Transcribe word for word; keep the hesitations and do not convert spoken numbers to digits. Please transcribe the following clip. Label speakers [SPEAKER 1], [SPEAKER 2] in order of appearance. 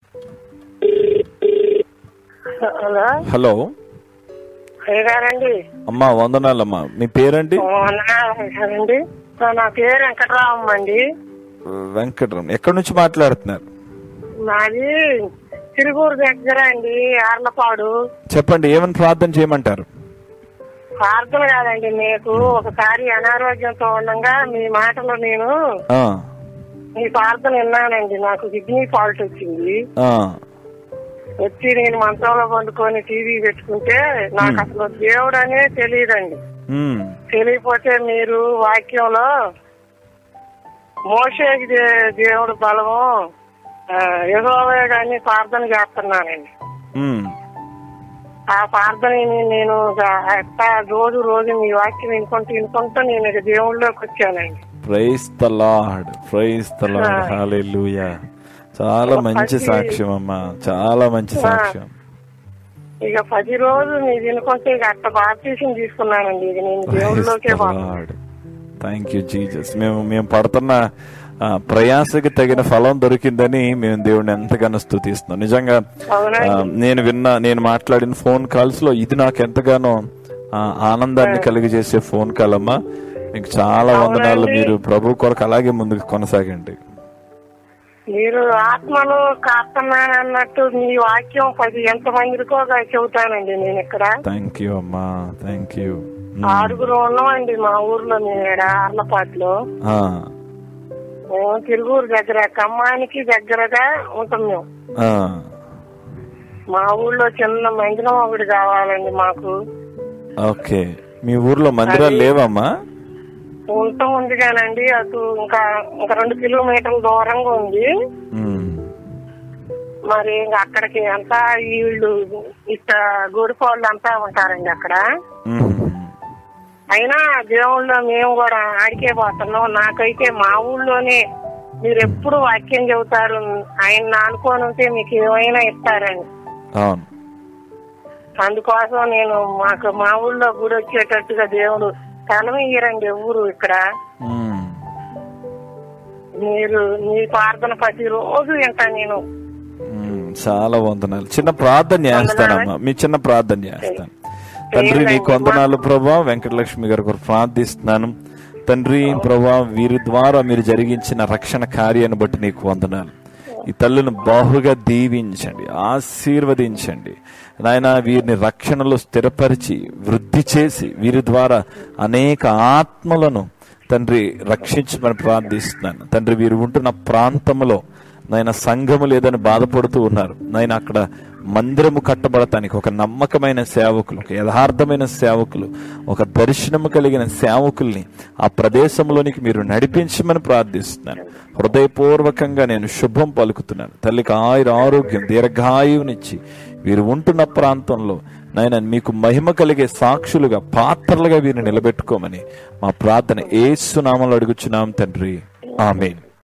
[SPEAKER 1] Hello
[SPEAKER 2] hello
[SPEAKER 1] గారండి.
[SPEAKER 2] అమ్మా వందనాలమ్మా. మీ పేరండి?
[SPEAKER 1] వందనాలండి. నా పేరు వెంకటరామం అండి.
[SPEAKER 2] వెంకటరామ్. ఎక్కడి నుంచి మాట్లాడుతున్నారు?
[SPEAKER 1] మాది తిరుగూరు దగ్గర అండి, ఆర్లపాడు.
[SPEAKER 2] చెప్పండి, ఏమని ప్రార్థన చేయమంటారు?
[SPEAKER 1] ప్రార్థన కాదండి, మీకు ఒకసారి అనారోగ్యంతో ఉండగా మీ మాటలో నేను మీ ప్రార్థన విన్నానండి. నాకు కిడ్నీ ఫాల్ట్ వచ్చింది. వచ్చి నేను మంచంలో పండుకొని టీవీ పెట్టుకుంటే నాకు అసలు దేవుడు అనే తెలియదండి. తెలియపోతే మీరు వాక్యంలో మోషేకి దేవుడు బలము యెహోవా గాని ప్రార్థన చేస్తున్నానండి. ఆ ప్రార్థనని నేను రోజు రోజు మీ వాక్యం వినుకుంటూ వినుకుంటూ నేను దేవుళ్ళలోకి వచ్చానండి.
[SPEAKER 2] Praise the lord, praise the lord, hallelujah. చాలా మంచి సాక్ష్యం అమ్మా, చాలా మంచి సాక్ష్యం.
[SPEAKER 1] ఇక పది రోజులు మీరు వినుకుంటే ఇక అట్ట బాప్తీసం తీసుకున్నానండి. ఇక నేను దేవుళ్ళలోకే పోతాను.
[SPEAKER 2] Thank you Jesus. మేము మేము పడుతున్న ప్రయాసకి తగిన ఫలం దొరికిందని మేము దేవుడిని ఎంతగానో స్తుతిస్తున్నాం. నిజంగా నేను విన్న నేను మాట్లాడిన ఫోన్ కాల్స్ లో ఇది నాకు ఎంతగానో ఆనందాన్ని కలిగజేసే ఫోన్ కాల్ అమ్మా. మీకు చాలా వందనాలు. మీరు ప్రభు కొరకు అలాగే ముందుకు కొనసాగండి.
[SPEAKER 1] మీరు ఆత్మను కాస్తున్నానన్నట్టు మీ వాక్యం పది ఎంత మందికో చెబుతానండి నేను ఇక్కడ.
[SPEAKER 2] థ్యాంక్ యూ అమ్మా, థ్యాంక్ యూ.
[SPEAKER 1] ఆరుగురు ఉన్నామండి మా ఊర్లో, మేము ఆర్లపాటులో. మేము తిరుగూరు దగ్గర, ఖమ్మానికి దగ్గరగా ఉంటాం మేము. మా ఊర్లో చిన్న మందిరం ఒకటి కావాలండి మాకు.
[SPEAKER 2] ఓకే, మీ ఊర్లో మందిరాలు లేవమ్మా?
[SPEAKER 1] ఉంటాం ఉంది కానండి, అటు ఇంకా ఇంకా రెండు కిలోమీటర్ల దూరంగా ఉంది. మరి ఇంకా అక్కడికి అంతా వీళ్ళు ఇట్ట గోడిపోళ్ళు అంతా ఉంటారండి అక్కడ. అయినా దేవుళ్ళో మేము కూడా ఆడికే పోతున్నాం. నాకైతే మా ఊళ్ళోనే మీరు ఎప్పుడు వాక్యం చెబుతారు, ఆయన అనుకోని ఉంటే మీకు ఏమైనా ఇస్తారండి. అందుకోసం నేను మాకు మా ఊళ్ళో గుడి వచ్చేటట్టుగా దేవుడు స్థలం ఇయ్యరండి ఎవరు ఇక్కడ. మీరు మీ ప్రార్థన ప్రతి రోజు వింటా నేను.
[SPEAKER 2] చాలా వందనాలు. చిన్న ప్రార్థన చేస్తానమ్మా, మీ చిన్న ప్రార్థన చేస్తాను. తండ్రి నీకు వందనాలు ప్రభా. వెంకటలక్ష్మి గారి కొరకు ప్రార్థిస్తున్నాను తండ్రి. ప్రభా, వీరి ద్వారా మీరు జరిగించిన రక్షణ కార్యాన్ని బట్టి నీకు వందనాలు. ఈ తల్లిని బాహుగా దీవించండి, ఆశీర్వదించండి నాయన. వీరిని రక్షణలో స్థిరపరిచి వృద్ధి చేసి వీరి ద్వారా అనేక ఆత్మలను తండ్రి రక్షించమని ప్రార్థిస్తున్నాను తండ్రి. వీరు ఉంటున్న ప్రాంతంలో నాయన సంఘము లేదని బాధపడుతూ ఉన్నారు నాయన. అక్కడ మందిరము కట్టబడటానికి ఒక నమ్మకమైన సేవకులు, ఒక యథార్థమైన సేవకులు, ఒక దర్శనము కలిగిన సేవకుల్ని ఆ ప్రదేశంలోనికి మీరు నడిపించమని ప్రార్థిస్తున్నాను. హృదయపూర్వకంగా నేను శుభం పలుకుతున్నాను. తల్లికి ఆయుర ఆరోగ్యం దీర్ఘాయువునిచ్చి వీరు ఉంటున్న ప్రాంతంలో నాయన మీకు మహిమ కలిగే సాక్షులుగా, పాత్రలుగా వీరిని నిలబెట్టుకోమని మా ప్రార్థన యేసు నామములో అడుగుచున్నాం తండ్రి. ఆమేన్.